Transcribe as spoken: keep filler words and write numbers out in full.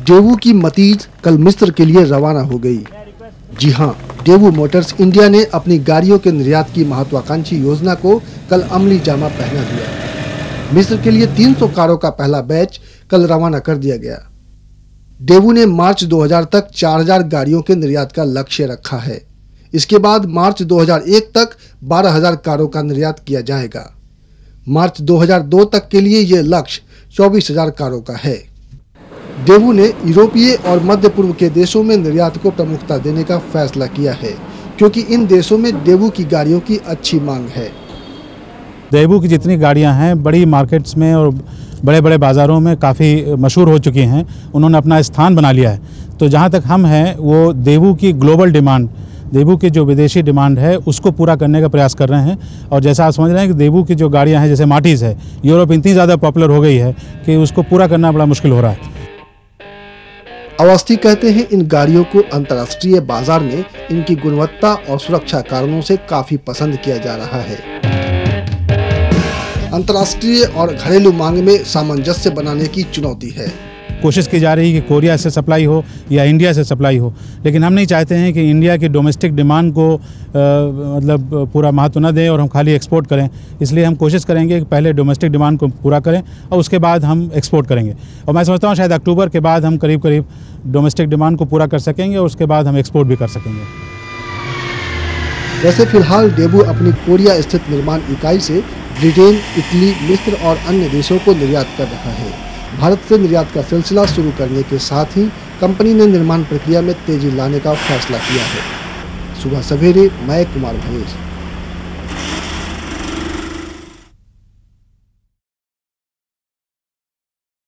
Daewoo की मतीज कल मिस्र के लिए रवाना हो गई। जी हां, डेवू मोटर्स इंडिया ने अपनी गाड़ियों के निर्यात की महत्वाकांक्षी योजना को कल अमली जामा पहना दिया। मिस्र के लिए तीन सौ कारों का पहला बैच कल रवाना कर दिया गया। डेवू ने मार्च दो हज़ार तक चार हज़ार गाड़ियों के निर्यात का लक्ष्य रखा है। इसके बाद मार्च दो हज़ार एक तक बारह हज़ार कारों का निर्यात किया जाएगा। मार्च दो हज़ार दो तक के लिए यह लक्ष्य चौबीस हज़ार कारों का है। डेवू ने यूरोपीय और मध्य पूर्व के देशों में निर्यात को प्रमुखता देने का फैसला किया है, क्योंकि इन देशों में डेवू की गाड़ियों की अच्छी मांग है। डेवू की जितनी गाड़ियां हैं बड़ी मार्केट्स में और बड़े बड़े बाज़ारों में काफ़ी मशहूर हो चुकी हैं, उन्होंने अपना स्थान बना लिया है। तो जहां तक हम हैं वो डेवू की ग्लोबल डिमांड, डेवू की जो विदेशी डिमांड है उसको पूरा करने का प्रयास कर रहे हैं। और जैसा आप समझ रहे हैं कि डेवू की जो गाड़ियां हैं जैसे माटिज है, यूरोप इतनी ज़्यादा पॉपुलर हो गई है कि उसको पूरा करना बड़ा मुश्किल हो रहा है। अवस्थी कहते हैं इन गाड़ियों को अंतर्राष्ट्रीय बाजार में इनकी गुणवत्ता और सुरक्षा कारणों से काफी पसंद किया जा रहा है। अंतर्राष्ट्रीय और घरेलू मांग में सामंजस्य बनाने की चुनौती है। कोशिश की जा रही है कि कोरिया से सप्लाई हो या इंडिया से सप्लाई हो, लेकिन हम नहीं चाहते हैं कि इंडिया की डोमेस्टिक डिमांड को आ, मतलब पूरा महत्व न दें और हम खाली एक्सपोर्ट करें। इसलिए हम कोशिश करेंगे कि पहले डोमेस्टिक डिमांड को पूरा करें और उसके बाद हम एक्सपोर्ट करेंगे। और मैं समझता हूँ शायद अक्टूबर के बाद हम करीब करीब डोमेस्टिक डिमांड को पूरा कर सकेंगे और उसके बाद हम एक्सपोर्ट भी कर सकेंगे। वैसे फिलहाल डेवू अपनी कोरिया स्थित निर्माण इकाई से ब्रिटेन, इटली, मिस्र और अन्य देशों को निर्यात कर रहा है। भारत से निर्यात का सिलसिला शुरू करने के साथ ही कंपनी ने निर्माण प्रक्रिया में तेजी लाने का फैसला किया है। सुबह सवेरे मैं कुमार भवेश।